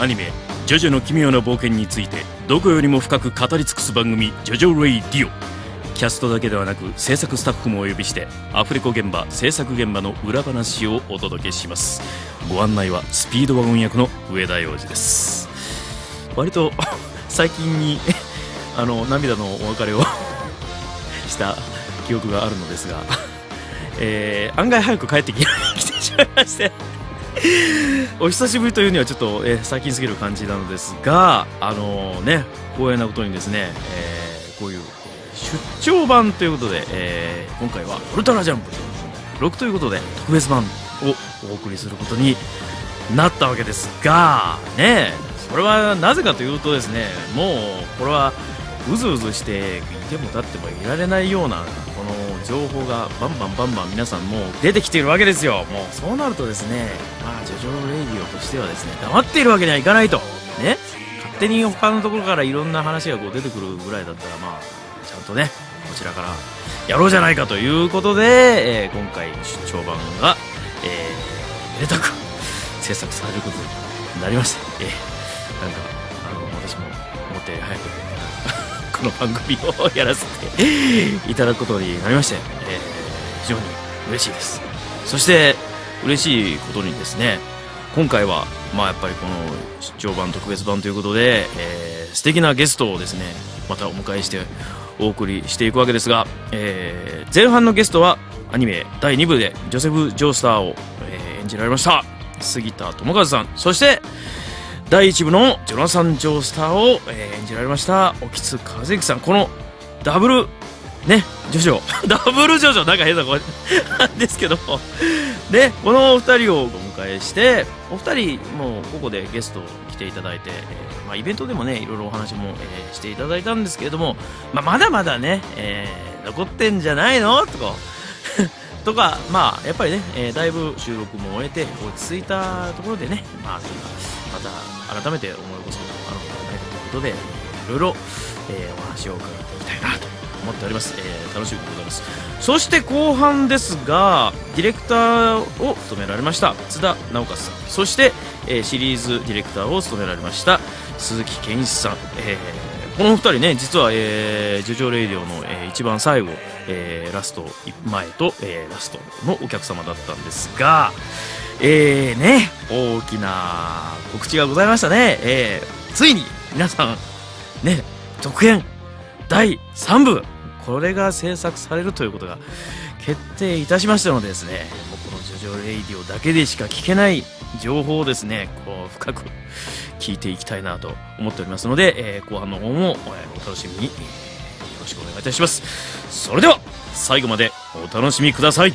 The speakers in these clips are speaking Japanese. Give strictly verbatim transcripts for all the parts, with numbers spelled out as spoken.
アニメ「ジョジョの奇妙な冒険」についてどこよりも深く語り尽くす番組「ジョジョレイディオ」。キャストだけではなく制作スタッフもお呼びしてアフレコ現場制作現場の裏話をお届けします。ご案内はスピードワゴン役の上田洋二です。割と最近にあの涙のお別れをした記憶があるのですが、えー、案外早く帰ってきてしまいましてお久しぶりというにはちょっと、えー、最近すぎる感じなのですが、あのー、ね光栄なことにですね、えー、こういう出張版ということで、えー、今回はウルトラジャンプろくということで特別版をお送りすることになったわけですがね、それはなぜかというとですね、もうこれはうずうずしていても立ってもいられないようなこの情報がバンバンバンバン皆さんもう出てきているわけですよ。もうそうなるとですね、まあジョジョレイディオとしてはですね、黙っているわけにはいかないとね、勝手に他のところからいろんな話がこう出てくるぐらいだったら、まあちゃんとねこちらからやろうじゃないかということで、えー、今回出張版が、えー、めでたく制作されることになりました。えー、なんかあの私も思って早くこの番組をやらせていただくことになりまして、えー、非常に嬉しいです。そして嬉しいことにですね、今回はまあやっぱりこの出張版特別版ということで、えー、素敵なゲストをですねまたお迎えしてお送りしていくわけですが、えー、前半のゲストはアニメだいに部でジョセフ・ジョースターを、えー、演じられました杉田智和さん、そしてだいいち部のジョナサン・ジョースターを、えー、演じられました興津和之さん。このダブルねジョジョダブルジョジョなんか変な声なんですけどね、このお二人をお迎えしてお二人もうここでゲスト来ていただいて、えーまあ、イベントでもねいろいろお話も、えー、していただいたんですけれども、まあ、まだまだね、えー、残ってんじゃないのとかとか、まあやっぱりね、えー、だいぶ収録も終えて落ち着いたところでね、まあまた改めて思い起こすことがあるのではないかということで、いろいろ、えー、お話を伺っていきたいなと思っております。えー、楽しみでございます。そして後半ですが、ディレクターを務められました津田直和さん、そして、えー、シリーズディレクターを務められました鈴木健一さん、えー、このふたりね実は、えー、ジョジョレイディオの、えー、一番最後、えー、ラスト前と、えー、ラストのお客様だったんですが、えーね、大きな告知がございましたね。えー、ついに皆さんね続編だいさん部これが制作されるということが決定いたしましたのでですね、もうこのジョジョレイディオだけでしか聞けない情報をですねこう深く聞いていきたいなと思っておりますので、えー、後半の方も、えー、お楽しみに、えー、よろしくお願いいたします。それでは最後までお楽しみください。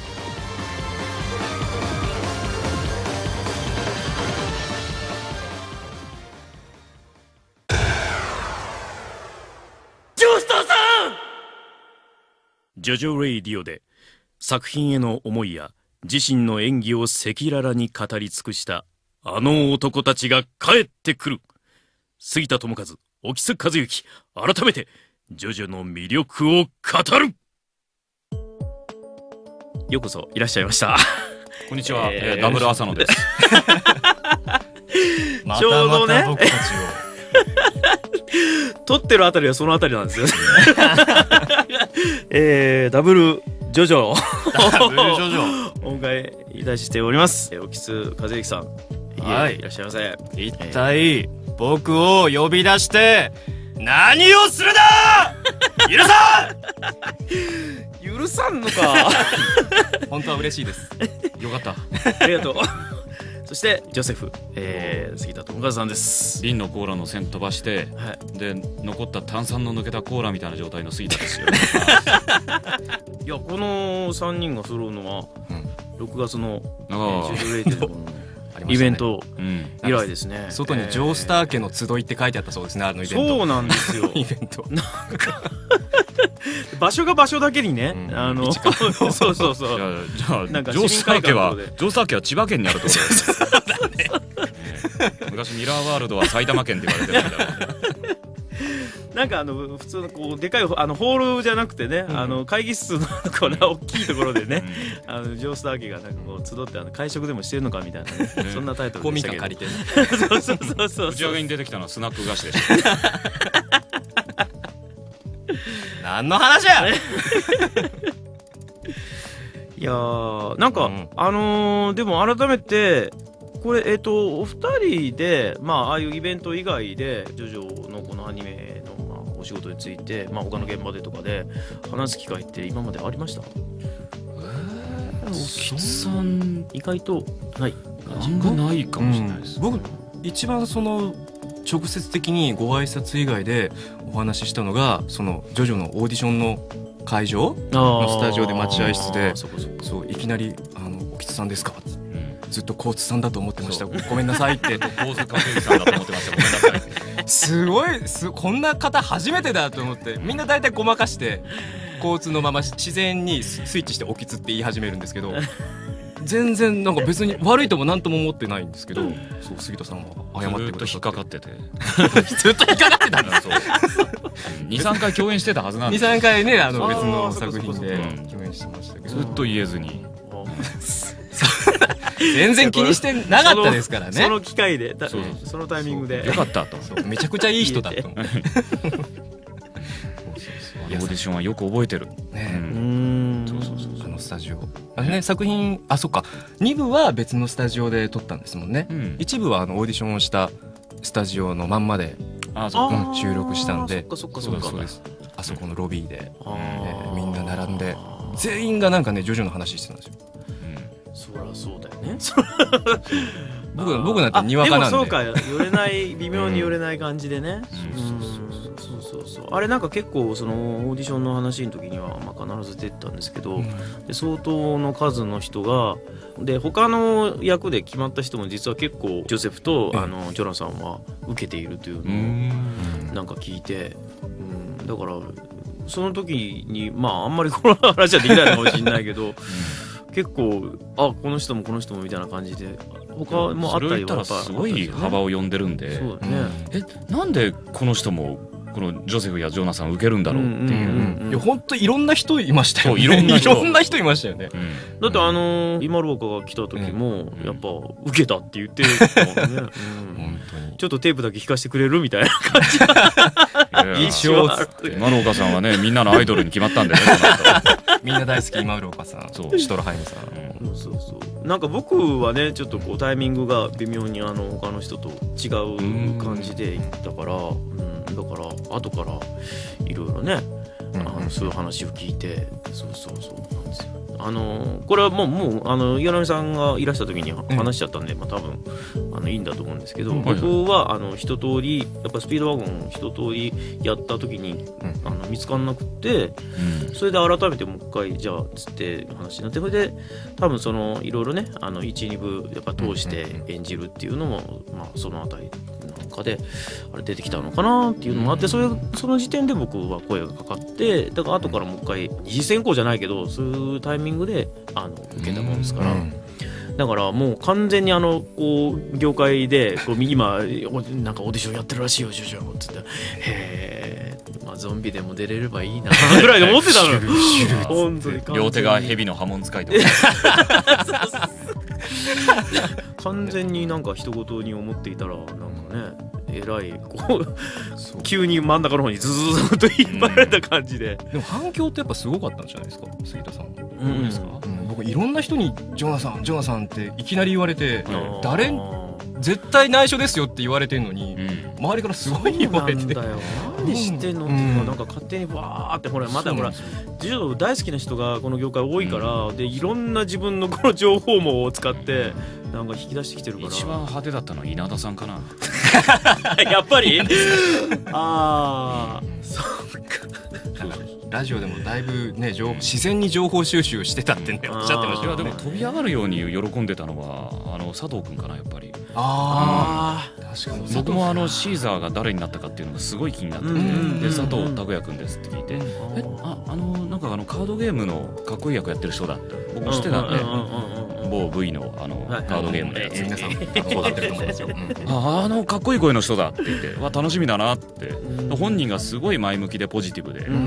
ジョジョレイディオで作品への思いや自身の演技を赤裸々に語り尽くしたあの男たちが帰ってくる。杉田智和、興津和之、改めてジョジョの魅力を語る。ようこそいらっしゃいました。 こんにちは、えー、ダブル浅野です。 ちょうどね、 またまた僕たちを撮ってるあたりはそのあたりなんですよね。えー、ダブルジョジョダブルジョジョお迎えいたしております。興津和之さん、はい、いらっしゃいませ。 一体、えー、僕を呼び出して何をするだ許さん許さんのか本当は嬉しいです。よかったありがとう。そしてジョセフ、えー、杉田智和さんです。 瓶のコーラの線飛ばして、はい、で残った炭酸の抜けたコーラみたいな状態の杉田ですよ。 いやこのさんにんが揃うのは、うん、ろくがつのジョジョレイディオのイベント以来ですね。 外にジョースター家の集いって書いてあったそうですね、あのイベント。 そうなんですよ。 イベントなんか場所が場所だけにね、うん、あのそうそうそうそう。 じゃあなんかジョースター家はジョースター家は千葉県にあるところです。昔ミラーワールドは埼玉県って言われてるんだ。 なんかあの普通のこうでかいあのホールじゃなくてね、うん、あの会議室のこの大きいところでね、うん、あのジョースター家がなんかこう集ってあの会食でもしてるのかみたいな、ね、そんなタイトルでしたけど。 公民館借りて、 そうそうそうそう。 打ち上げに出てきたのはスナック菓子でした。 何の話や。 いやーなんか、うん、あのー、でも改めてこれえっ、ー、とお二人でまあああいうイベント以外でジョジョのこのアニメの、まあ、お仕事について、まあ、他の現場でとかで話す機会って今までありました？ えー、おきつさん意外とない感じがないかもしれないです、 うん、僕一番その直接的にご挨拶以外でお話ししたのがそのジョジョのオーディションの会場のスタジオで待合室でそういきなりあの「おきつさんですか?」って、うん、ずっとコーツさんだと思ってましたごめんなさいってコーツかけるさんだと思ってましたごめんなさいすごいすこんな方初めてだと思ってみんな大体ごまかしてコーツのまま自然にスイッチしておきつって言い始めるんですけど全然なんか別に悪いとも何とも思ってないんですけどそう杉田さんは謝ってくださってずっと引っかかっててずっと引っかかってたんだそうにさんかい共演してたはずなんでにさんかいねあの別の作品で共演してましたけどずっと言えずに全然気にしてなかったですからねその機会でそうそのタイミングでよかったとめちゃくちゃいい人だと思うオーディションはよく覚えてるね、うん、そうそうそうあのスタジオあのね作品あそっかに部は別のスタジオで撮ったんですもんね、うん、いち部はあのオーディションをしたスタジオのまんまであそ、うん、収録したんでそっかそっかそっかそうですあそこのロビーで、えー、みんな並んで全員がなんかねジョジョの話してたんですよ、 うん、そりゃそうだよね僕, 僕なんてにわかなんででもそうか寄れない微妙に寄れない感じでね、うん、そうそうそうあれなんか結構そのオーディションの話の時にはまあ必ず出てたんですけど、うん、で相当の数の人がで他の役で決まった人も実は結構ジョセフと、うん、あのジョナサンは受けているというのをなんか聞いて、うん、だからその時にまああんまりこの話はできないのかもしれないけど、うん、結構あこの人もこの人もみたいな感じで他もあったりはそれを言ったらすごい幅を読んでるんで、 そうだね、 えなんでこの人もこのジョセフやジョナサン受けるんだろうっていう、うんうんうん、 いや本当いろんな人いましたよね。 いろんな人いろんな人いましたよね、うん、 だってあのー、今廊下が来た時もやっぱ受けたって言ってたもんね、うん、本当にちょっとテープだけ弾かせてくれるみたいな感じ一応今廊下さんはねみんなのアイドルに決まったんだよねみんな大好き今廊下さんそうシュトロハイムさん、 うん、そうそうなんか僕はねちょっとこうタイミングが微妙にあの他の人と違う感じで行ったから、うん、だから後からいろいろね、うん、あのそういう話を聞いてそうそうそうなんですよ。あのこれはもう、もうあの岩波さんがいらした時に話しちゃったんで、うん、まあ、多分あのいいんだと思うんですけど、うん、僕はあの一通りやっぱスピードワゴン一通りやった時に、うん、あの見つからなくて、うん、それで改めてもう一回じゃあつって話になって、それで多分そのいろいろねあのいち、に部やっぱ通して演じるっていうのも、まあ、そのあたりなんかであれ出てきたのかなっていうのもあって、それその時点で僕は声がかかって、だから後からもう一回二次選考じゃないけどそういうタイミングであの受けたもんですから、だからもう完全にあのこう業界でこう今なんかオーディションやってるらしいよジョジョって言って、へー、まあ、ゾンビでも出れればいいなぐらいで思ってたの本当に両手が蛇の刃文使いとか完全になんか人事に思っていたらなんかねえらいこう急に真ん中の方にズズズズと引っ張られた感じで、 うん、でも反響ってやっぱすごかったんじゃないですか杉田さん、うん、ですか、うん、僕いろんな人にジョナサンジョナサンっていきなり言われて、うん、誰絶対内緒ですよって言われてるのに、うん、周りからすごい言われてそうなんだよなんで知ってんのっていうのはなんか勝手にわーってほらまだほらジョ大好きな人がこの業界多いから、うん、でいろんな自分のこの情報網を使ってなんか引き出してきてるから一番派手だったのは稲田さんかなやっぱりああそうかラジオでもだいぶね情自然に情報収集してたってねおっしゃってましたよね。 いやでも飛び上がるように喜んでたのはあの佐藤君かなやっぱり。 ああ確かに僕もあのシーザーが誰になったかっていうのがすごい気になってて、で佐藤拓也君ですって聞いて、えああのなんかあのカードゲームのかっこいい役やってる人だって僕も知ってたんで、某 V のあのカードゲームのやつ皆さんそうなってると思うんですよ。 ああのかっこいい声の人だって言ってわ楽しみだなって、本人がすごい前向きでポジティブで、うん、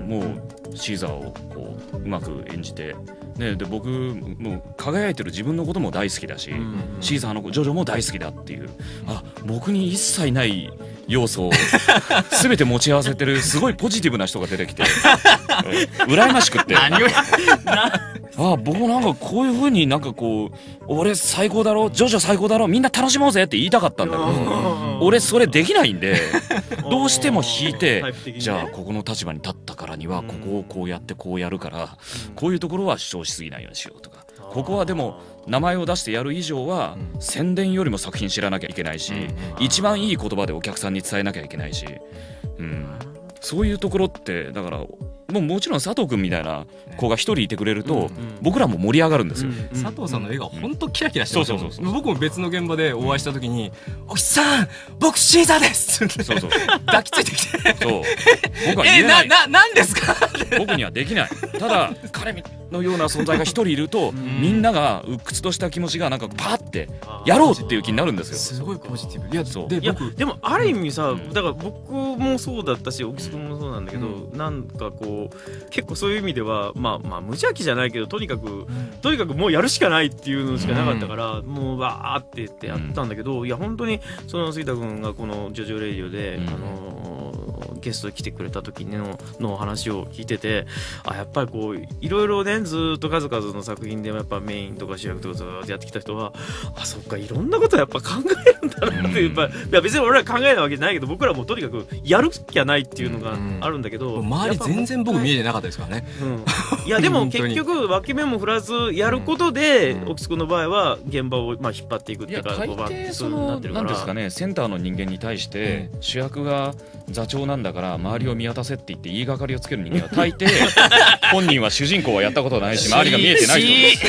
もうシーザーをこううまく演じて、ね、で僕もう輝いてる自分のことも大好きだし、シーザーのジョジョも大好きだっていう、あ僕に一切ない要素を全て持ち合わせてるすごいポジティブな人が出てきて羨ましくって何をあ僕なんかこういう風になんかこう俺最高だろジョジョ最高だろみんな楽しもうぜって言いたかったんだけど俺それできないんでどうしても引いてじゃあここの立場に立ったからにはここをこうやってこうやるからこういうところは主張しすぎないようにしようとか、ここはでも名前を出してやる以上は宣伝よりも作品知らなきゃいけないし、一番いい言葉でお客さんに伝えなきゃいけないし、うん、そういうところってだからもうもちろん佐藤君みたいな子が一人いてくれると僕らも盛り上がるんですよ。 佐藤さんの笑顔本当キラキラしてますよ。僕も別の現場でお会いした時に「お日さん僕シーザーです」ってそうそう抱きついてきてそう僕は言えない。 えなななんですか僕にはできない。ただ彼のような存在が一人いるとみんなが鬱屈とした気持ちがなんかパーってやろうっていう気になるんですよ。 すごいポジティブ。いやそうでいや僕でもある意味さ、だから僕もそうだったし沖津君もそうなんだけど、なんかこう結構そういう意味ではまあまあ無邪気じゃないけどとにかくとにかくもうやるしかないっていうのしかなかったから、もうわーって言ってやったんだけど、いや本当にその杉田君がこのジョジョレイディオで、あのゲストに来てくれた時のの話を聞いてて、あやっぱりこういろいろねずっと数々の作品でやっぱメインとか主役とかずっとやってきた人は、あそっかいろんなことやっぱ考えるんだなっていう、やっぱいや別に俺ら考えないわけじゃないけど僕らもとにかくやる気はないっていうのがあるんだけど、 周り全然僕見えてなかったですからね。 うん、いやでも結局脇目も振らずやることで、うん、奥津君の場合は現場をまあ引っ張っていくっていうか、 大抵そのなんですかね、センターの人間に対して主役が座長なんだから周りを見渡せって言って言いがかりをつける人間は大抵本人は主人公はやったことないし周りが見えてない人です。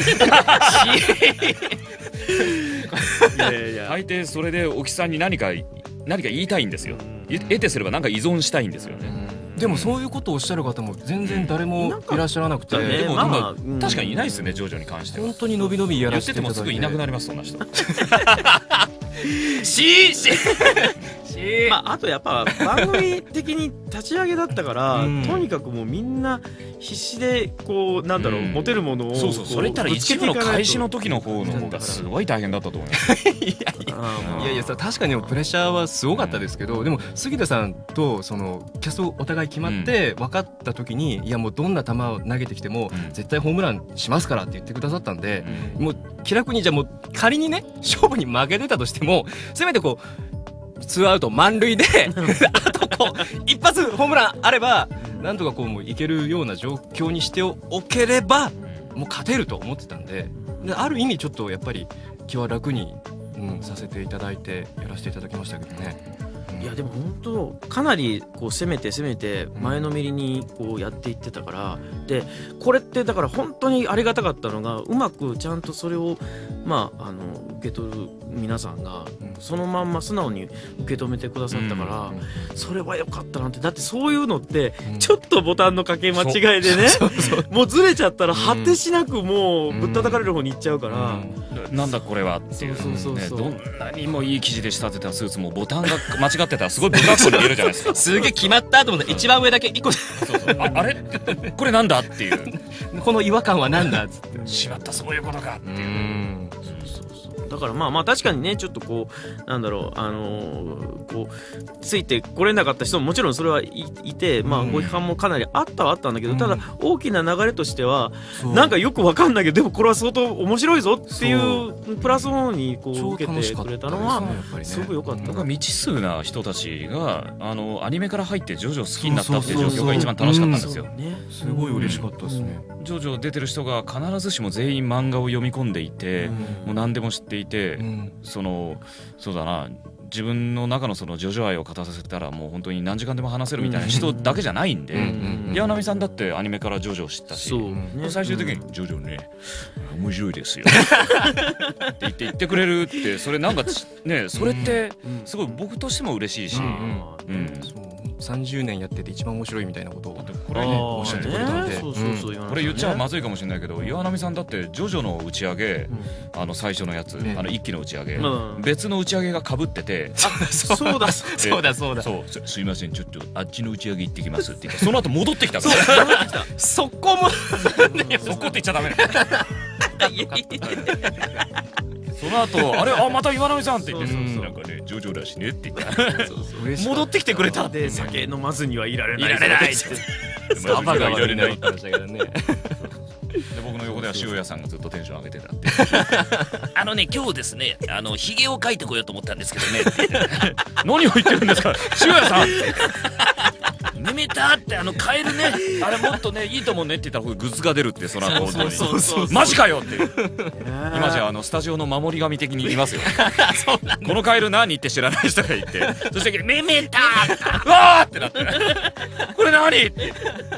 いやいやいや大抵それで沖さんに何か何か言いたいんですよ。得てすれば何か依存したいんですよね。 でもそういうことをおっしゃる方も全然誰もいらっしゃらなくて、 でも今確かにいないですよね、ジョジョに関しては。 本当に伸び伸びやらせていただいて。 言っててもすぐいなくなりますそんな人。 しーしーまああとやっぱ番組的に立ち上げだったからとにかくもうみんな必死でこうなんだろう持てるものをそうそうそれ言ったら一部の開始の時の方の方がすごい大変だったと思います。 いやいやいやいや確かにプレッシャーはすごかったですけど、でも杉田さんとそのキャストお互い決まって分かった時に、いやもうどんな球を投げてきても絶対ホームランしますからって言ってくださったんで、もう気楽にじゃあもう仮にね勝負に負けてたとしてもせめてこうツーアウト満塁であとこう一発ホームランあればなんとかこうもういけるような状況にしておければもう勝てると思ってたんで、である意味ちょっとやっぱり気は楽に、うん、させていただいてやらせていただきましたけどね。 いやでも本当かなりこう攻めて攻めて前のめりにこうやっていってたから、でこれってだから本当にありがたかったのがうまくちゃんとそれをまああの受け取る皆さんがそのまんま素直に受け止めてくださったから、それは良かったなって。だってそういうのってちょっとボタンのかけ間違いでねもうずれちゃったら果てしなくもうぶったたかれる方に行っちゃうから、 なんだこれはっていう、どんなにもいい生地で仕立てたスーツもボタンが間違ってたらすごい不格好に見えるじゃないですか。 すげえ決まったと思ったら一番上だけ一個そうそう あ, あれこれなんだっていうこの違和感はなんだっつってしまったそういうことかっていう。 だからまあまあ確かにねちょっとこうなんだろうあのー、こうついてこれなかった人ももちろんそれはい、いてまあご批判もかなりあったはあったんだけど、うん、ただ大きな流れとしてはなんかよくわかんないけどでもこれは相当面白いぞっていうプラスの方にこう受けてくれたのはすごく良かった。 なんか未知数な人たちがあのアニメから入ってジョジョ好きになったっていう状況が一番楽しかったんですよ。 すごい嬉しかったですね。 ジョジョ出てる人が必ずしも全員漫画を読み込んでいて、うん、もう何でも知っていて、うん、そのそうだな自分の中のそのジョジョ愛を語らせたらもう本当に何時間でも話せるみたいな人だけじゃないんで、岩波さんだってアニメからジョジョを知ったし、最終的にジョジョね面白いですよって言って言ってくれるって、それなんかね、それってすごい僕としても嬉しいし、 さんじゅうねんやってて一番面白いみたいなことをこれねおっしゃってくれたので、 これ言っちゃまずいかもしれないけど、岩波さんだってジョジョの打ち上げ、あの最初のやつ、あの一期の打ち上げ、別の打ち上げが被ってて、 そうだそうだそうだ、 そう、すいませんちょっとあっちの打ち上げ行ってきますって言って、その後戻ってきたから、 そこもそこって言っちゃダメだ。その後あれあまた岩波さんって言って、なんかねジョジョだしねって言った戻ってきてくれたで、酒飲まずにはいられないいられないってアバがいられないって言ってましたけどね。 で僕の横では塩屋さんがずっとテンション上げてたってあのね今日ですね、あのひげを描いてこようと思ったんですけどね何を言ってるんですか塩屋さんめめたってあのカエルねあれもっとねいいと思うねって言ったらグッズが出るって、その後本当にマジかよって今じゃあのスタジオの守り神的にいますよこのカエル何って知らない人がいて、そしてめめたうわーってなってこれ何って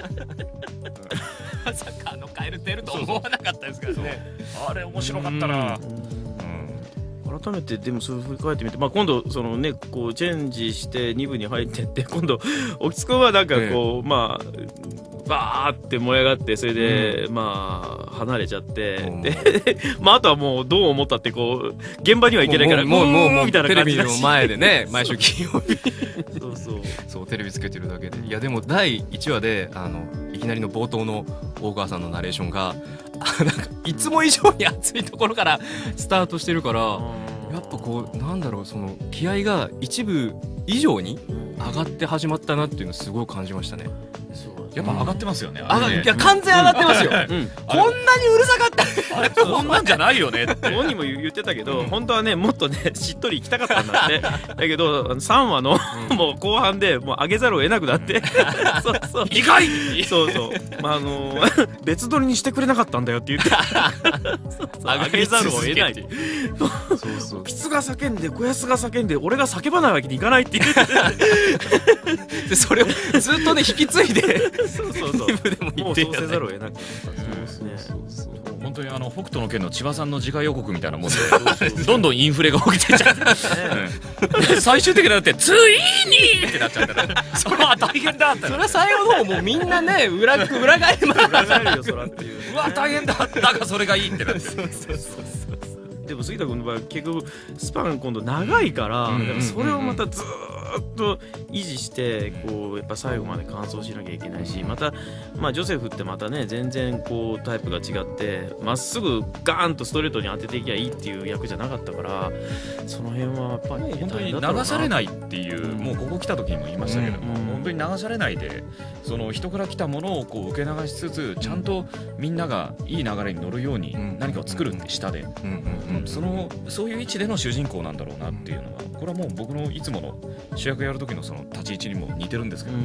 まさかあのカエル出ると思わなかったですからね。 あれ面白かったな。 改めてでもそれ振り返ってみて、まあ、今度そのねこうチェンジしてに部に入ってって今度興津君はなんかこう、まあバーって燃え上がって、それで、うん、まあ離れちゃって、うん、でまああとはもうどう思ったってこう現場には行けないからもうもうもうみたいな感じだし、 テレビの前でね毎週金曜日そうそうそうテレビつけてるだけで、いやでもだいいちわであのいきなりの冒頭の大川さんのナレーションがなんかいつも以上に熱いところからスタートしてるから、やっぱこうなんだろう、その気合が一部以上に上がって始まったなっていうのをすごい感じましたね。 やっぱ上がってますよね。 あがいや完全上がってますよ。こんなにうるさかったあれこんなんじゃないよねって本人も言ってたけど、本当はねもっとねしっとり行きたかったんだってだけどさんわのもう後半でもう上げざるを得なくなってそうそう意外そうそうまああの別撮りにしてくれなかったんだよって言って上げざるを得ないってそうそうキツが叫んで小安が叫んで俺が叫ばないわけにいかないって言ってでそれをずっとね引き継いでそうそうそうに部でも言っていただいて、 もうそうせざるを得なくなったんですね。 本当にあの北斗の拳の千葉さんの次回予告みたいなもんでどんどんインフレが起きてっちゃって最終的になってついにってなっちゃったらそれは大変だってそれは最後の方もうみんなね裏裏返ります裏返るよそらっていううわ大変だだからそれがいいってなってそうそうそうそうでも杉田君の場合結局スパン今度長いから、うん、だからそれをまたずーっと維持してこうやっぱ最後まで完走しなきゃいけないし、また、まあ、ジョセフってまたね全然こうタイプが違ってまっすぐガーンとストレートに当てていきゃいいっていう役じゃなかったから、その辺はやっぱり本当に流されないっていう、うん、もうここ来た時にも言いましたけども、うん、本当に流されないでその人から来たものをこう受け流しつつちゃんとみんながいい流れに乗るように何かを作るんで下で、そのそういう位置での主人公なんだろうなっていうのは、これはもう僕のいつもの主役やる時のその立ち位置にも似てるんですけど、うん、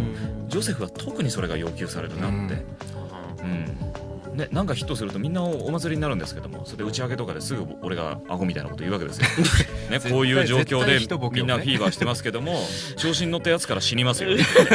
ジョセフは特にそれが要求されるなって、うんうんね、なんかヒットするとみんなお祭りになるんですけども、それで打ち上げとかですぐ俺が顎みたいなこと言うわけですよ、ね、こういう状況でみんなフィーバーしてますけども調子に乗ったやつから死にますよ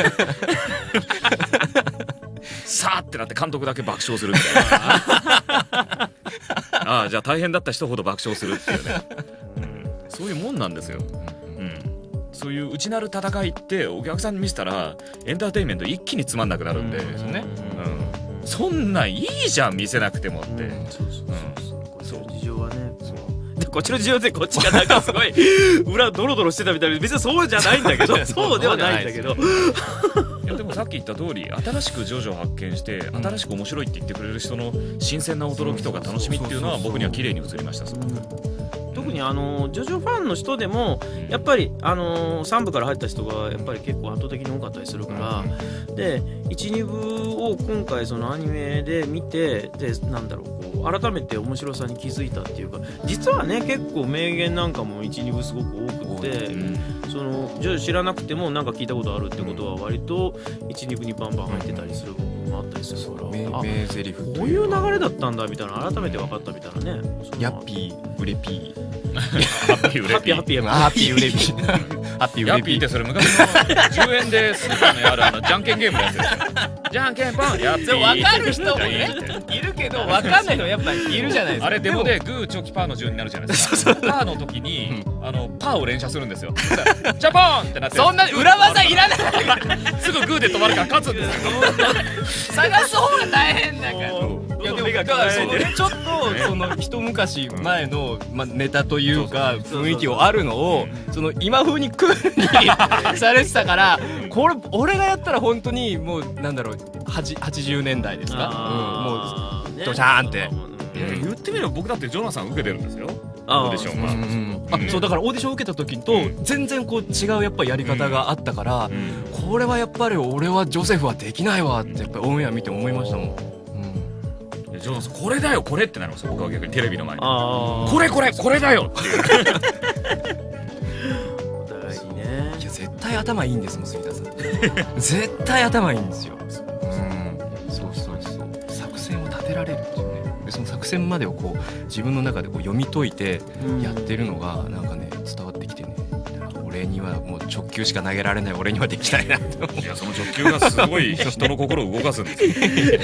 さあってなって監督だけ爆笑するみたいなああじゃあ大変だった人ほど爆笑するっていうね、うん、そういうもんなんですよ、うん、そういう内なる戦いってお客さんに見せたらエンターテインメント一気につまんなくなるんで、うんうん、そんなんいいじゃん見せなくてもって、うん、そうそうそうそう事情はねでこっちの事情でこっちがなんかすごい裏ドロドロしてたみたいな、別にそうじゃないんだけどそうではないんだけどいやでもさっき言った通り新しくジョジョを発見して新しく面白いって言ってくれる人の新鮮な驚きとか楽しみっていうのは僕には綺麗に映りました。 特にあのジョジョファンの人でもやっぱりあのさん部から入った人がやっぱり結構圧倒的に多かったりするから、でいち、に部を今回そのアニメで見て、でなんだろうこう改めて面白さに気づいたっていうか、実はね結構名言なんかもいち、に部すごく多くて、そのジョジョ知らなくてもなんか聞いたことあるってことは割といち、に部にバンバン入ってたりする部分もあったりするから、あ名台詞こういう流れだったんだみたいな改めて分かったみたいなね。 ヤッピーウレピーハッピーウレピーハッピーハッピーウレピーハッピーウレピーヤッピーってそれ昔のじゅうえんでスーパーにあるあのじゃんけんゲームのやつですよ。じゃんけんパンヤッピー。 分かる人もねいるけど分かんないのやっぱいるじゃないですか。 あれデモでグーチョキパーの順になるじゃないですか。パーの時にあのパーを連射するんですよ。ジャポンってなってそんな裏技いらないすぐグーで止まるから勝つんですよ。 探す方が大変だから。 いやでもだからそれちょっとその一昔前のまあネタというか雰囲気をあるのをその今風にクールにされてたからこれ俺がやったら本当にもうなんだろうはちじゅうねんだいですか、うん、もうドシャーンって言ってみれば僕だってジョナサン受けてるんですよ。 あーオーディションは。 うんあそうだからオーディション受けた時と全然こう違うやっぱりやり方があったから、 うんこれはやっぱり俺はジョセフはできないわってやっぱりオンエア見て思いましたもん。 いやジョナサンこれだよこれってなりますよ。僕は逆にテレビの前であーこれこれこれだよっていう。 お互いにねいや絶対頭いいんですもん杉田さん絶対頭いいんですよ。うんそうそうそう作戦を立てられるっていうね。でその作戦までをこう自分の中でこう読み解いてやってるのがなんかね伝わってきてね俺にはもう直球しか投げられない俺にはできないなって思う。 いやその直球がすごい人の心を動かすんですよ。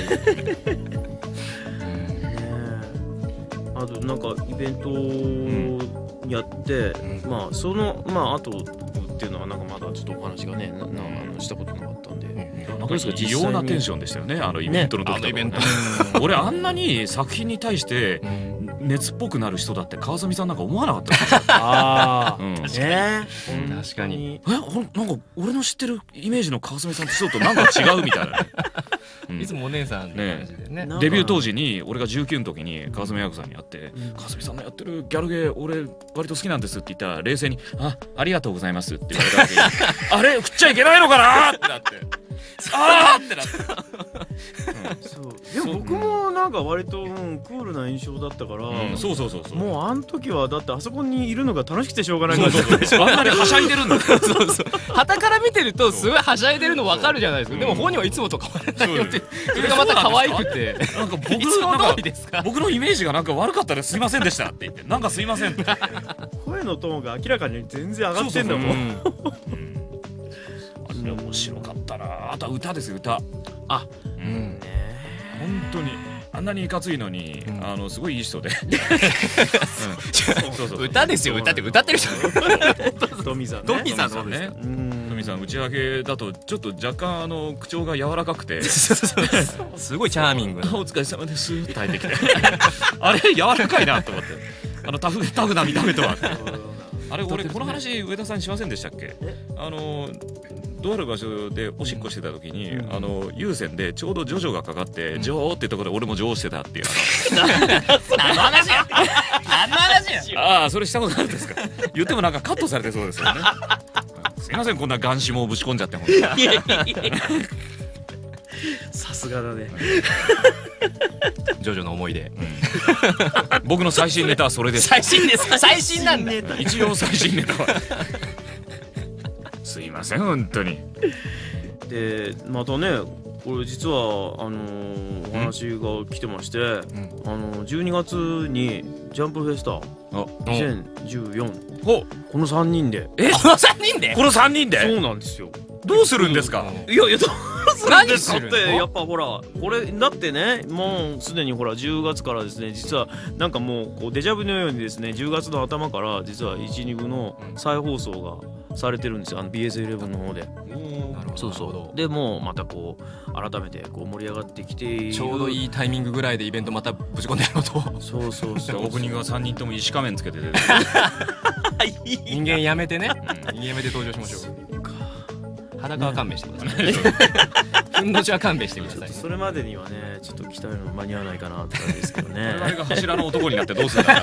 あとなんかイベントをやって、 うんまあそのまああとっていうのはなんかまだちょっとお話がねななあのしたことなかったんで、 なんか異様なテンションでしたよねあのイベントの時とかもね。俺あんなに作品に対して熱っぽくなる人だって川澄さんなんか思わなかったんですよ。 ああ、 うんね確かにえほんなんか俺の知ってるイメージの川澄さんとちょっとなんか違うみたいなね。うんいつもお姉さんの感じでねねデビュー当時に俺がじゅうきゅうの時に川澄彩子さんに会ってうん 「川澄さんのやってるギャルゲー俺割と好きなんです」って言ったら冷静に「あありがとうございます」って言われた時に「あれ振っちゃいけないのかな?」ってなって「ああ!」ってなって。 そうでも僕もなんか割と、うん、クールな印象だったから、 うんそうそうそうそう。 もうあの時はだってあそこにいるのが楽しくてしょうがないそうそうそうあんなにはしゃいでるんだよ。 そうそう旗から見てるとすごいはしゃいでるの分かるじゃないですか。でも本人はいつもと変わらないよってそれがまた可愛くてなんか僕いつもなんか通りですか。 僕のイメージがなんか悪かったですすいませんでしたって言ってなんかすいませんって。 声のトーンが明らかに全然上がってんだもん。 あれ面白かったな。あとは歌ですよ歌。 あ、 うん本当にあんなにいかついのに、 うん、 あのすごいいい人で、うん、そうそう歌ですよ歌って歌ってる人トミさんねトミさんトミさんねうんトミさん打ち上げだとちょっと若干あの口調が柔らかくてすごいチャーミングなお疲れ様ですって入ってきてあれ柔らかいなと思ってあのタフタフな見た目とはあれ俺この話上田さんにしませんでしたっけ。あのとある場所でおしっこしてた時に、うん、あの有線でちょうどジョジョがかかって「ジョー」ってところで俺もジョーしてたっていう何の話や何の話やああそれしたことあるんですか。言ってもなんかカットされてそうですよね。すいませんこんな眼紙もぶち込んじゃって本当にさすがだね。 ジョジョの思い出、うん、 僕の最新ネタはそれです。 最新ですか。最新なんだ一応最新ネタはすいません本当に。 でまたねこれ実はあのー、お話が来てまして、うん、あのじゅうにがつにジャンプフェスタにせんじゅうよんこのさんにんでえこのさんにんでこのさんにんでそうなんですよ。 どうするんですか。 いやいやどうするんですか何するのってやっぱほらこれだってねもうすでにほらじゅうがつからですね実はなんかもうこうデジャブのようにですねじゅうがつの頭から実はいち、に部の再放送がされてるんですよあの ビーエスイレブン の方で。そうそうでもうまたこう改めてこう盛り上がってきているちょうどいいタイミングぐらいでイベントまたぶち込んでやろうと。 そうそうそうオープニングはさんにんとも石仮面つけてて人間やめてね、うん、人間やめて登場しましょう。裸は勘弁してください。ふんどしは勘弁してください。 それまでにはねちょっと鍛えるの間に合わないかなって感じですけどね。 あれが柱の男になってどうするんだ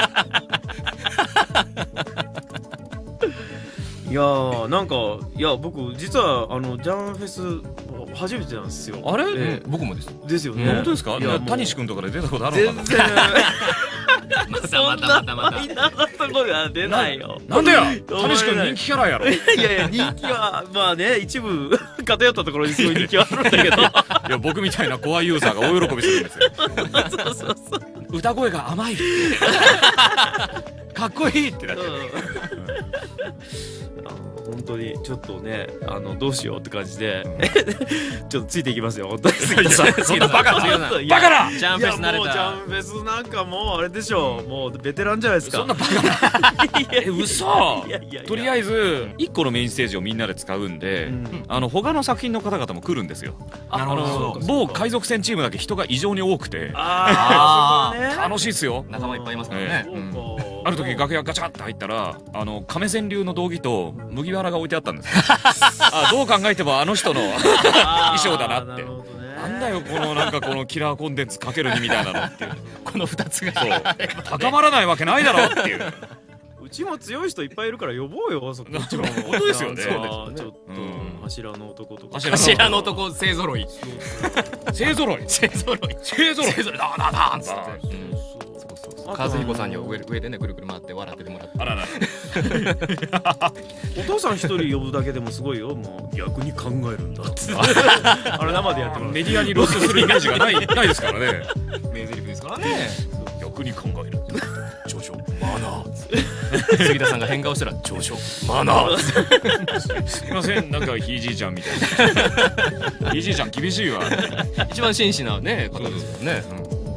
いやーなんかいや僕実はあのジャンフェス初めてなんですよ。 あれ、 えー、僕もですですよね。 本当ですか。 いや谷志くんとかで出たことあるのかな。 全然またまたまたまたマイナーなところは出ないよ。 なんでや谷志くん人気キャラやろ。 いやいや人気はまあね一部偏ったところにすごい人気はあるんだけどいや僕みたいなコアユーザーが大喜びするんですよ。 そうそうそう歌声が甘いかっこいいってなってる。 本当にちょっとねあのどうしようって感じでちょっとついていきますよ本当に。 そんなバカなバカなジャンフェス慣れいやもうジたャンフェスなんかもうあれでしょもうベテランじゃないですか。 そんなバカなえ嘘いやいやいやとりあえずいっこのメインステージをみんなで使うんで、 うん、 あの他の作品の方々も来るんですよ。 なるほど。 某海賊船チームだけ人が異常に多くてあー、ね、 楽しいっすよ。 仲間いっぱいいますからね。 ある時楽屋ガチャって入ったらあの亀仙流の道着と麦わらが置いてあったんですよ。あどう考えてもあの人の衣装だなって。なんだよこのなんかこのキラーコンテンツかけるにみたいなのっていうこのふたつが高まらないわけないだろっていう。 うちも強い人いっぱいいるから呼ぼうよそこ。 本当ですよね。 ちょっと柱の男とか柱の男勢ぞろい勢ぞろい勢ぞろい勢ぞろい勢ぞろいダーダーダーンっつって。和彦さんには 上, 上でねぐるぐる回って笑っててもらって。 あららお父さん一人呼ぶだけでもすごいよ。もう逆に考えるんだってあれ生でやってもらう。 メディアに露出するイメージがないないですからね。 名台詞ですからね。 逆に考える上昇マナー杉田さんが変顔したら上昇マナーすいませんなんかひいじいちゃんみたいなひいじいちゃん厳しいわ。 一番真摯なね方ですよね。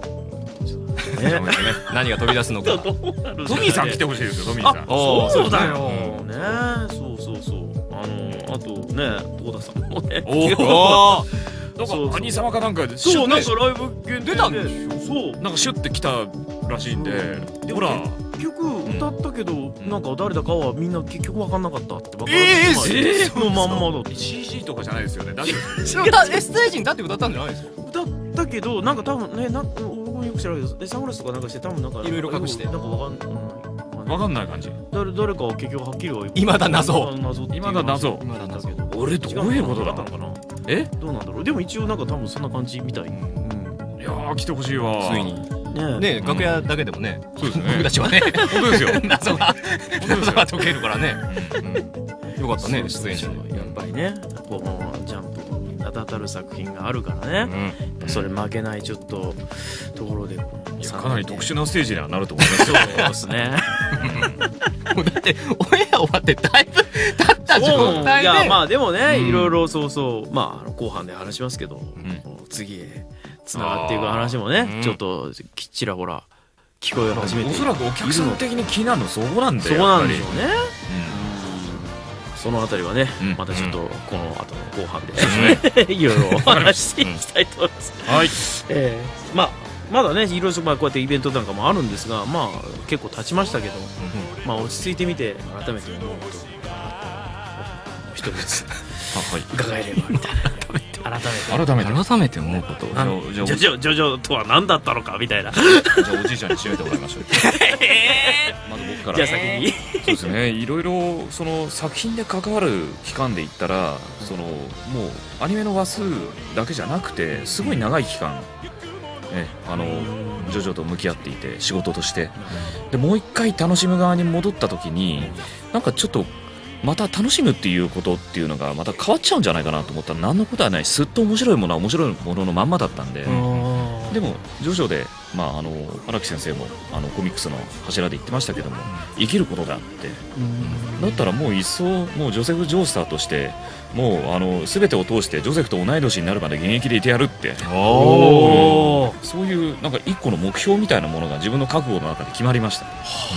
何が飛び出すのか。 トミーさん来てほしいですよ。トミーさん。 そうだよね。そうそうそう。あのあとね遠田さんもね。 おお。なんか兄様かなんかでそうなんかライブ限定出たんでしょ。 そうなんかシュッて来たらしいんで。ほら結局歌ったけどなんか誰だかはみんな結局分かんなかったって分かる。 ええそのまんまだって。 シージー とかじゃないですよね。大丈夫。 えステージに立って歌ったんじゃないですか。 歌ったけどなんか多分ねなんか僕もよく知らないけどサングラスとかなんかして多分なんかいろいろ隠してなんか分かんない。 わかんない感じ。 誰誰かは結局はっきりは今だ謎今だ謎。 今だ謎。 俺どういうことだったのかな。 えどうなんだろう。でも一応なんか多分そんな感じみたい。うん。 いやー来てほしいわ。 ついにねね楽屋だけでもね。 そうですね。 僕たちはね。 本当ですよ。 謎が謎が解けるからね。よかったね出演者で。 やっぱりねこうジャンプに名だたる作品があるからね。それ負けないちょっとところでかなり特殊なステージにはなると思います。 そうですね。 だってオンエア終わってだいぶ経った状態で。 いやまあでもねいろいろそうそうまあ後半で話しますけど次へつながっていく話もねちょっとちらほら聞こえ始めて。 おそらくお客さん的に気になるのそこなんで。 そうなんでしょうね。そのあたりはねまたちょっとこの後の後半でいろいろお話していきたいと思います。 はい。 えー、まあまだねいろいろまあこうやってイベントなんかもあるんですがまあ結構経ちましたけど、まあ落ち着いてみて改めて思うことがあったら一つずつ伺えればみたいな。改めて改めて改めて思うことジョジョジョジョとは何だったのかみたいな。じゃあおじいちゃんに締めてもらいましょう。まず僕から。 じゃあ先に。 そうですね。いろいろその作品で関わる期間で言ったらそのもうアニメの話数だけじゃなくてすごい長い期間ねあのジョジョと向き合っていて仕事としてでもう一回楽しむ側に戻った時になんかちょっとまた楽しむっていうことっていうのがまた変わっちゃうんじゃないかなと思ったら何のことはないすっと面白いものは面白いもののまんまだったんででもジョジョで、まあ、あの荒木先生もあのコミックスの柱で言ってましたけども生きることだってだったらもう一層もうジョセフ・ジョースターとしてもうあの全てを通してジョセフと同い年になるまで現役でいてやるっておそういうなんか一個の目標みたいなものが自分の覚悟の中で決まりました。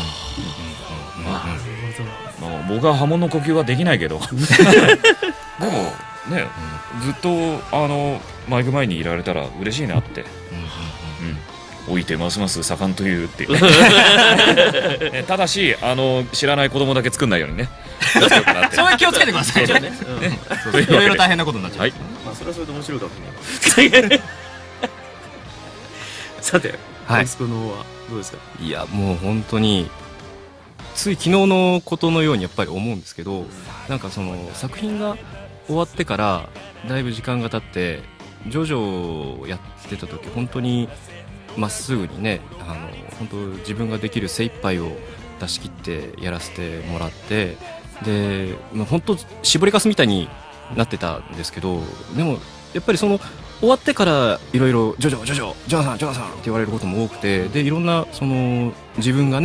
僕は波紋の呼吸はできないけどでもねずっとあのマイク前にいられたら嬉しいなって、うん、置いてますます盛んというっていう、ね、ただしあの知らない子供だけ作んないようにねそういう気をつけてくださいね。いろいろ大変なことになっちゃう。 まあそれはそれで面白いかもしれない。さてアイス君の方はどうですか。 いやもう本当につい昨日のことのようにやっぱり思うんですけどなんかその作品が終わってからだいぶ時間が経ってジョジョをやってた時本当にまっすぐにねあの本当自分ができる精一杯を出し切ってやらせてもらってで、まあ、本当絞りかすみたいになってたんですけどでもやっぱりその終わってからいろいろジョジョジョジョジョナさんジョナさんって言われることも多くてでいろんなその自分がね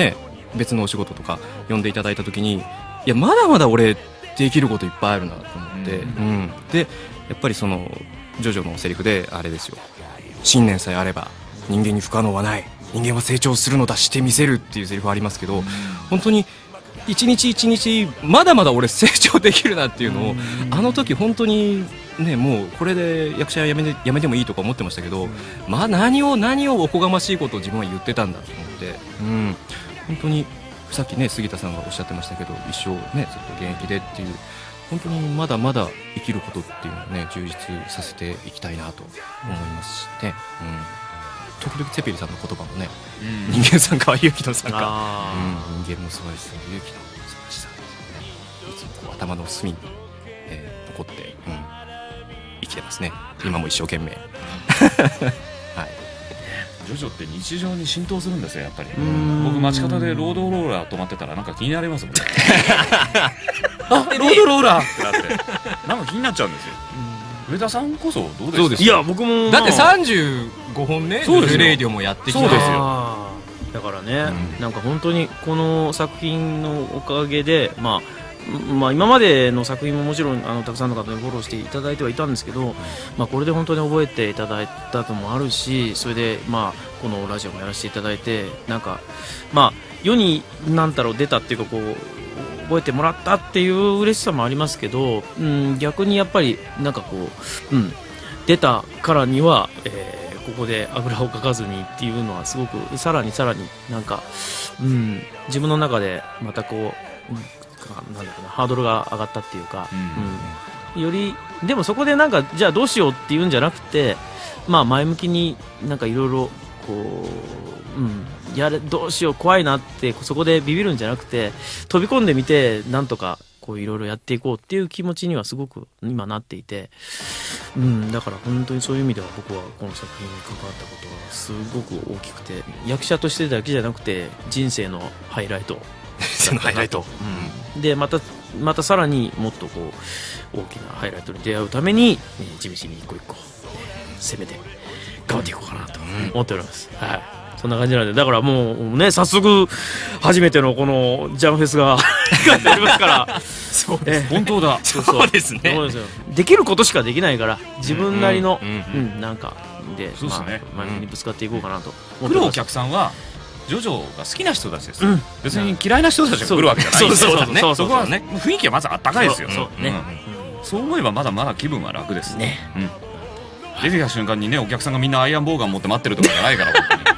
別のお仕事とか呼んでいただいた時に、いやまだまだ俺できることいっぱいあるなと思って、うんうん、でやっぱりそのジョジョのセリフであれですよ、信念さえあれば人間に不可能はない、人間は成長するのだ、してみせるっていうセリフありますけど、本当に一日一日まだまだ俺成長できるなっていうのを、あの時本当にね、もうこれで役者やめてやめてもいいとか思ってましたけど、まあ何を何をおこがましいことを自分は言ってたんだと思って、うん、本当にさっきね杉田さんがおっしゃってましたけど、一生ねずっと現役でっていう、本当にまだまだ生きることっていうのをね充実させていきたいなと思いますしね、うん、時々ツェペリさんの言葉もね、うん、人間さんか勇気のさんか、うん、人間の素晴らしさ、勇気の素晴らしさ、いつもこう頭の隅に、えー、残って、うん、生きてますね、今も一生懸命はい、 ジョジョって日常に浸透するんですよやっぱり。僕街角でロードローラー止まってたらなんか気になりますもんねあ、ロードローラーってなってなんか気になっちゃうんですよ。上田さんこそどうですか？ いや僕もだってさんじゅうごほんね、ルレイディオもやってきた。 そうですよ。だからね、うん、なんか本当にこの作品のおかげで、まあ、まあ今までの作品ももちろんあのたくさんの方にフォローしていただいてはいたんですけど、まあ、これで本当に覚えていただいたのもあるし、それでまあこのラジオもやらせていただいて、なんかまあ世に何だろう出たっていうかこう覚えてもらったっていう嬉しさもありますけど、うん、逆にやっぱりなんかこう、うん、出たからには、えーここであぐらをかかずにっていうのはすごくさらにさらになんか、うん、自分の中でまたこう、うん、なんだろうな、ハードルが上がったっていうか、うんうん、よりでもそこでなんかじゃあどうしようっていうんじゃなくて、まあ前向きになんかいろいろこう、うん、やれどうしよう怖いなってそこでビビるんじゃなくて飛び込んでみてなんとかこういろいろやっていこうっていう気持ちにはすごく今なっていて、うん、だから本当にそういう意味では僕はこの作品に関わったことはすごく大きくて、役者としてだけじゃなくて人生のハイライト人生のハイライト、 うん、でまたまたさらにもっとこう大きなハイライトに出会うために、えー、地道に一個一個、えー、攻めて頑張っていこうかなと思っております、うん、はい、そんな感じなんで、だからもうね早速初めてのこのジャンフェスがやりますからそうです、 本当だ、 そうそうですね、 そうですよ、できることしかできないから自分なりの、うんうんうん、なんかで、 そうですね、 まあ、前にぶつかっていこうかなと思ってます。来るお客さんはジョジョが好きな人たちです、うん、別に嫌いな人たちが来るわけじゃないんですよ。そこはね雰囲気はまずあったかいですよ。そうそう、ね、うん、そう思えばまだまだ気分は楽ですね、うん、出てきた瞬間にねお客さんがみんなアイアンボウガン持って待ってるとかじゃないから本当に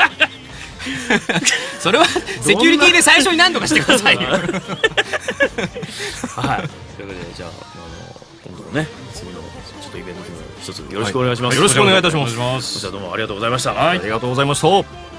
それはセキュリティで最初に何とかしてくださいよはい、というわけでじゃあ、あの今度のね次のちょっとイベントも一つよろしくお願いします、 はい、よろしくお願いいたします。 じゃあどうもありがとうございました。 はい、ありがとうございました。